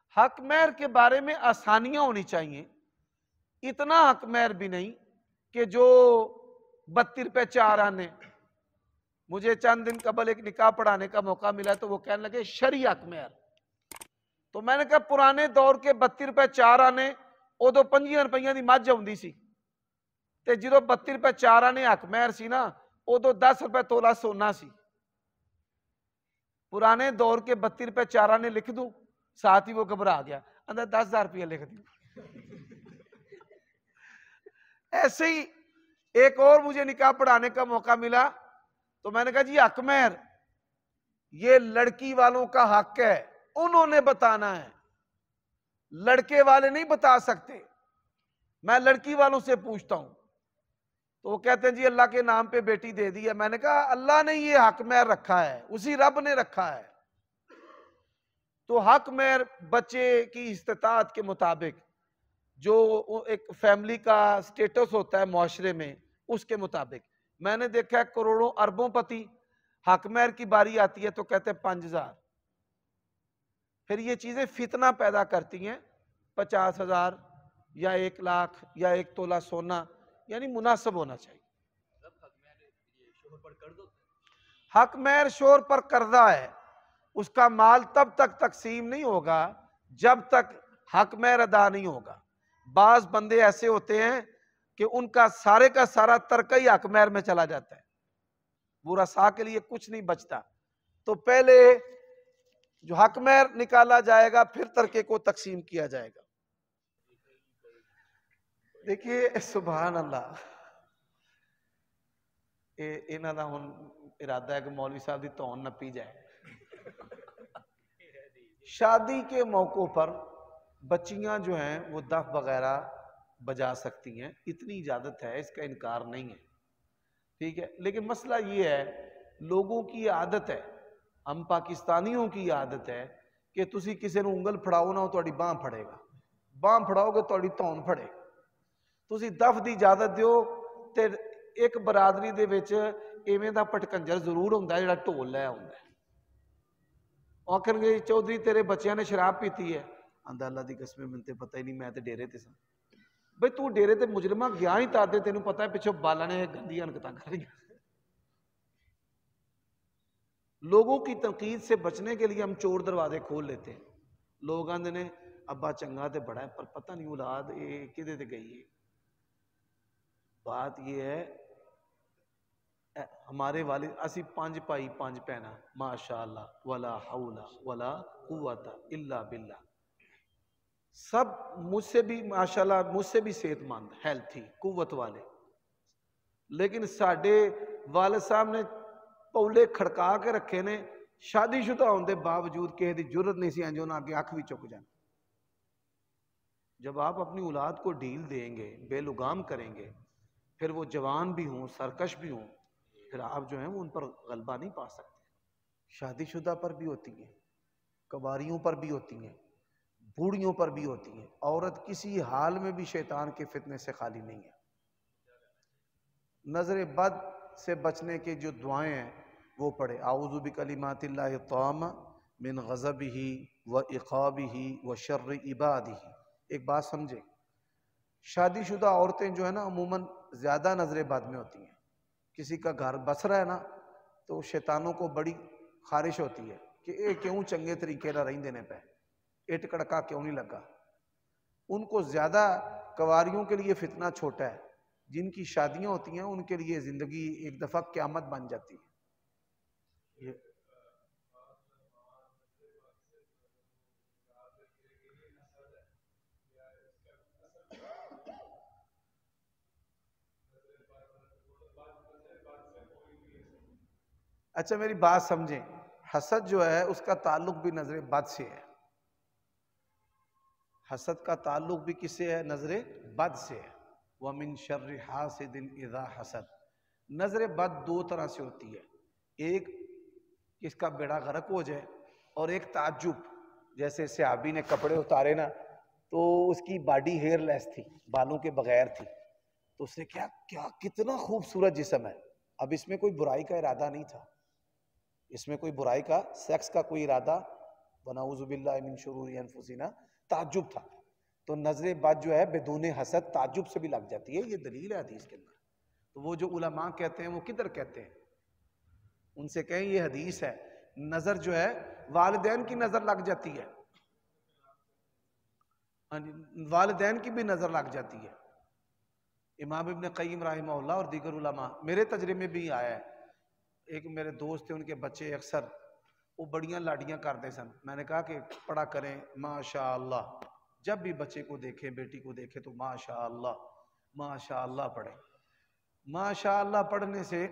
حق مہر کے بارے میں آسانیاں ہونی چاہیے، اتنا حق مہر بھی نہیں کہ جو 32 روپے 4 آنے۔ مجھے چند دن قبل ایک نکاح پڑھانے کا موقع ملا تو وہ کہنے لگے شرعی حق مہر، تو میں نے کہا پرانے دور کے 32 روپے 4 آنے ادو 25 روپیاں دی مجھ آتی سی، تے جدو 32 روپے 4 آنے حق مہر سی نا ادو 10 روپے تولا سونا سی۔ پرانے دور کے 32 روپے 4 آنے لکھ دوں، ساتھ ہی وہ گھبرا گیا، اندر 10,000 روپیہ لکھ دوں۔ ایسے ہی ایک اور مجھے نکاح پڑھانے کا موقع ملا تو میں نے کہا جی حق مہر یہ لڑکی والوں کا حق ہے، انہوں نے بتانا ہے، لڑکے والے نہیں بتا سکتے، میں لڑکی والوں سے پوچھتا ہوں۔ تو وہ کہتے ہیں جی اللہ کے نام پہ بیٹی دے دی ہے۔ میں نے کہا اللہ نے یہ حق مہر رکھا ہے، اسی رب نے رکھا ہے۔ تو حق مہر بچے کی استطاعت کے مطابق، جو ایک فیملی کا سٹیٹس ہوتا ہے معاشرے میں، اس کے مطابق میں نے دیکھا ہے کروڑوں اربوں پتی حق مہر کی باری آتی ہے تو کہتے ہیں 5,000۔ پھر یہ چیزیں فتنہ پیدا کرتی ہیں، 50,000 یا 1,00,000 یا 1 تولہ سونا، یعنی مناسب ہونا چاہیے۔ حق مہر شوہر پر قرضہ ہے، اس کا مال تب تک تقسیم نہیں ہوگا جب تک حق مہر ادا نہیں ہوگا۔ بعض بندے ایسے ہوتے ہیں کہ ان کا سارے کا سارا ترکہ ہی حق مہر میں چلا جاتا ہے، ورثاء کے لیے کچھ نہیں بچتا۔ تو پہلے جو حق مہر نکالا جائے گا پھر ترکے کو تقسیم کیا جائے گا۔ دیکھیے سبحان اللہ، انہاں دا ہن ارادہ ہے کہ مولوی صاحب دی تون نپی جائے۔ شادی کے موقع پر بچیاں جو ہیں وہ دف وغیرہ بجا سکتی ہیں، اتنی اجازت ہے، اس کا انکار نہیں ہے، ٹھیک ہے۔ لیکن مسئلہ یہ ہے لوگوں کی عادت ہے، ہم پاکستانیوں کی عادت ہے کہ تسی کسی نو انگل پھڑاؤ نہ تہاڈی باں پھڑے گا، باں پھڑاؤ گے تہاڈی تون پھڑے گا۔ تسی دف دی اجازت دیو تے ایک برادری دے وچ ایویں دا پٹکنجر ضرور ہوندا ہے جڑا ڈھول لے آوندا ہے۔ آخر گے چودھری تیرے بچیاں نے شراب پیتی ہے، آندا اللہ دی قسم مینوں تے پتہ ہی نہیں، میں تے ڈیرے تے سا۔ بھئی تو ڈیرے تے مجرمہ گیا ہی تا دے تینوں پتہ ہے پچھو بالا نے گندی حرکتاں کر رہی ہیں۔ لوگوں کی تنقید سے بچنے کے لیے ہم چور دروازے کھول لیتے ہیں۔ لوگ آندے نے ابا چنگا تے بڑا ہے پر پتہ نہیں اولاد یہ کدے تے گئی ہے۔ بات یہ ہے ہمارے والد اسی 5 بھائی 5 بہناں ماشاءاللہ ولا حول ولا قوت الا باللہ، سب مجھ سے بھی ماشاءاللہ مجھ سے بھی صحت مند، ہیلتھی، قوت والے، لیکن ساڈے والد صاحب نے پولے کھڑکا کے رکھے نے، شادی شدہ ہونے دے باوجود کسی دی جرت نہیں سی انجو نہ کہ اکھ بھی چک جائیں۔ جب آپ اپنی اولاد کو ڈھیل دیں گے، بے لگام کریں گے، پھر وہ جوان بھی ہوں سرکش بھی ہوں، پھر آپ جو ہیں وہ ان پر غلبہ نہیں پا سکتے۔ شادی شدہ پر بھی ہوتی ہیں، کواریوں پر بھی ہوتی ہیں، بوڑھیوں پر بھی ہوتی ہیں۔ عورت کسی حال میں بھی شیطان کے فتنے سے خالی نہیں ہے۔ نظر بد سے بچنے کے جو دعائیں ہیں وہ پڑھے، اعوذ بکلمات اللہ التامہ من غضبہ و عقابہ و شر عبادہ۔ ایک بات سمجھے، شادی شدہ عورتیں جو ہیں نا عموماً زیادہ نظر بد میں ہوتی ہیں۔ کسی کا گھر بس رہا ہے نا تو شیطانوں کو بڑی خارش ہوتی ہے کہ اے کیوں چنگے طریقے نہ رہیں دینے پہ، اٹ کڑکا کیوں نہیں لگا۔ ان کو زیادہ کوariوں کے لیے فتنہ چھوٹا ہے، جن کی شادیاں ہوتی ہیں ان کے لیے زندگی ایک دفعہ قیامت بن جاتی ہے۔ اچھا میری بات سمجھیں، حسد جو ہے اس کا تعلق بھی نظر بد سے ہے۔ حسد کا تعلق بھی کس سے ہے؟ نظر بد سے ہے۔ وَمِن شَرِّ حَاسِدٍ إِذَا حَسَد۔ نظر بد دو طرح سے ہوتی ہے، ایک اس کا بیڑا غرق ہو جائے، اور ایک تعجب، جیسے صحابی نے کپڑے اتارے نا تو اس کی باڈی ہیئر لیس تھی، بالوں کے بغیر تھی، تو اس نے کیا کتنا خوبصورت جسم ہے۔ اب اس میں کوئی برائی کا ارادہ نہیں تھا، اس میں کوئی برائی کا سیکس کا کوئی ارادہ وَنَعُوذُ بِاللَّهِ مِن شُرُورِ أَنفُسِنَا تعجب تھا. تو نظر بد جو ہے بدون حسد تعجب سے بھی لگ جاتی ہے. یہ دلیل ہے حدیث کے اندر. تو وہ جو علماء کہتے ہیں وہ کدھر کہتے ہیں؟ ان سے کہیں یہ حدیث ہے. نظر جو ہے والدین کی نظر لگ جاتی ہے, والدین کی بھی نظر لگ جاتی ہے. امام ابن قیم رحمہ اللہ اور دیگر علماء, میرے تجربے میں بھی آیا ہے. ایک میرے دوست تھے, ان کے بچے اکثر وہ بڑیاں لاڈیاں کرتے سن. میں نے کہا کہ پڑھا کریں ماشاء اللہ. جب بھی بچے کو دیکھے, بیٹی کو دیکھے تو ماشاء اللہ پڑھیں. ماشاء اللہ پڑھنے سے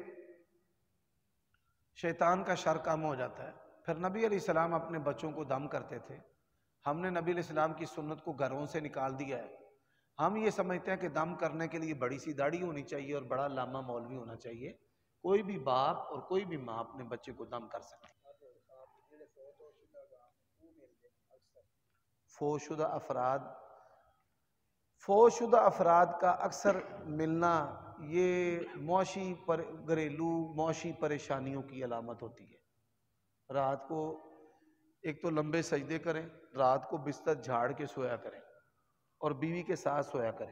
شیطان کا شر کم ہو جاتا ہے. پھر نبی علیہ السلام اپنے بچوں کو دم کرتے تھے. ہم نے نبی علیہ السلام کی سنت کو گھروں سے نکال دیا ہے. ہم یہ سمجھتے ہیں کہ دم کرنے کے لیے بڑی سی داڑھی ہونی چاہیے اور بڑا علامہ مولوی ہونا چاہیے. کوئی بھی باپ اور کوئی بھی ماں اپنے بچے کو دم کر سکتے. فوت شدہ افراد کا اکثر ملنا یہ گھریلو معاشی پریشانیوں کی علامت ہوتی ہے. رات کو ایک تو لمبے سجدے کریں, رات کو بستر جھاڑ کے سویا کریں اور بیوی کے ساتھ سویا کریں.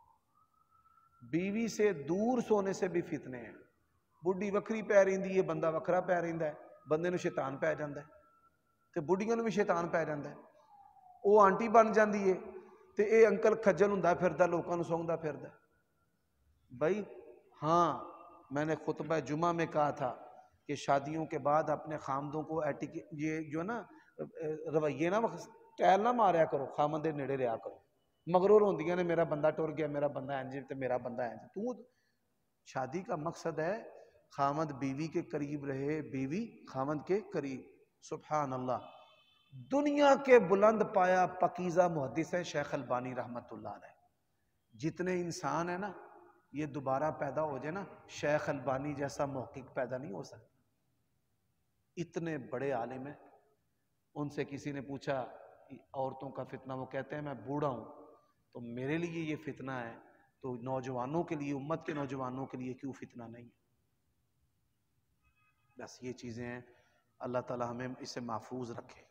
بیوی سے دور سونے سے بھی فتنے ہیں. بڈھی وکری پی رہی ہے, بندہ وکرا پی رہا ہے, بندے نو شیطان پی جاتا ہے تے بڈھیاں نو بھی شیطان پی جاتا ہے. وہ آنٹی بن جاندی ہے تے اے انکل کھجل ہوندا پھردا, لوکاں نو سوندا پھردا. بھائی ہاں, میں نے خطبہ جمعہ میں کہا تھا کہ شادیوں کے بعد اپنے خامدوں کو یہ جو نا رویے نا ٹیل نہ ماریا کرو, خامد دے نیڑے رہا کرو. مغرور ہوندیاں نے میرا بندہ ٹر گیا, میرا بندہ انج تے میرا بندہ انج. تو شادی کا مقصد ہے خامد بیوی کے قریب رہے, بیوی خامد کے قریب. سبحان اللہ. دنیا کے بلند پایا پاکیزہ محدث ہے شیخ البانی رحمت اللہ علیہ. جتنے انسان ہیں نا, یہ دوبارہ پیدا ہو جائے نا, شیخ البانی جیسا محقق پیدا نہیں ہو سکتا. اتنے بڑے عالم ہیں. ان سے کسی نے پوچھا عورتوں کا فتنہ, وہ کہتے ہیں میں بوڑھا ہوں تو میرے لیے یہ فتنہ ہے, تو نوجوانوں کے لیے, امت کے نوجوانوں کے لیے کیوں فتنہ نہیں؟ بس یہ چیزیں ہیں. اللہ تعالی ہمیں اسے محفوظ رکھے.